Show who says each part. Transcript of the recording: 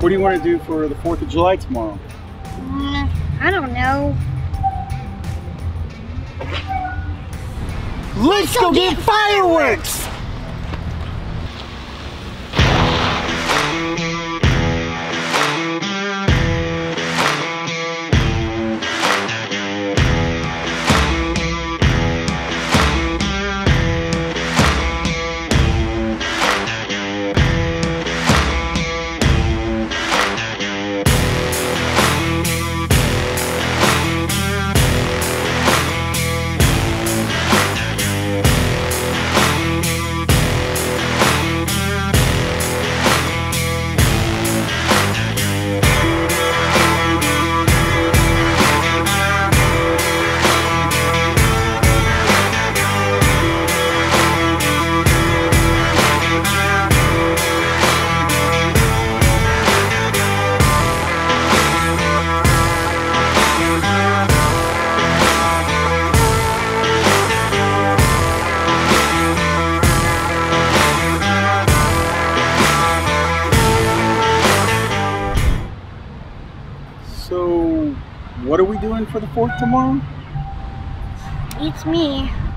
Speaker 1: What do you want to do for the 4th of July tomorrow?
Speaker 2: I don't know.
Speaker 1: Let's go get fireworks! So, what are we doing for the 4th tomorrow?
Speaker 2: It's me.